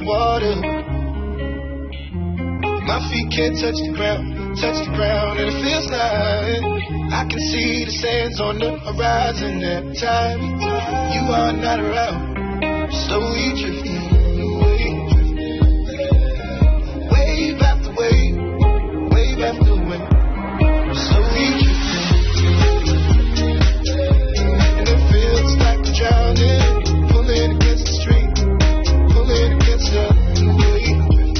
the water. My feet can't touch the ground, and it feels like I can see the sands on the horizon every time you are not around. Slowly drifting away, wave after wave, wave after wave, slowly drifting, and it feels like I'm drowning, pulling against the stream, pulling against the wave.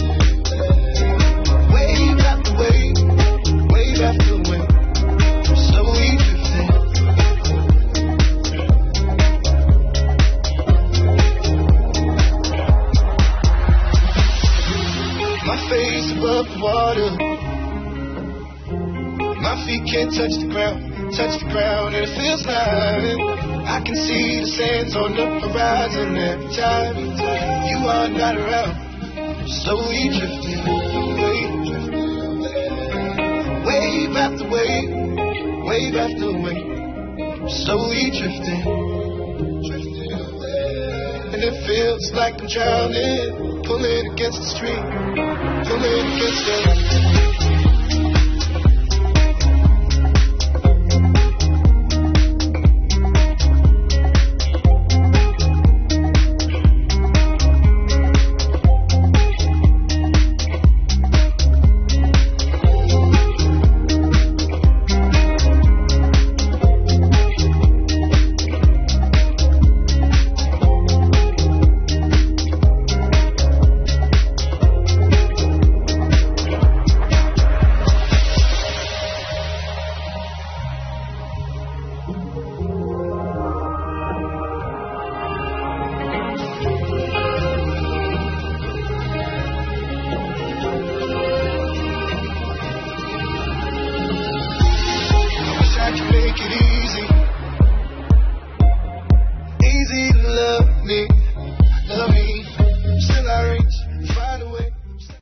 Wave after wave, wave after wave, slowly drifting. My face above the water, my feet can't touch the ground, and it feels like I can see the sands on the horizon every time you are not around. Slowly drifting away, wave after wave, wave after wave, slowly drifting, and it feels like I'm drowning, pulling against the stream, pulling against the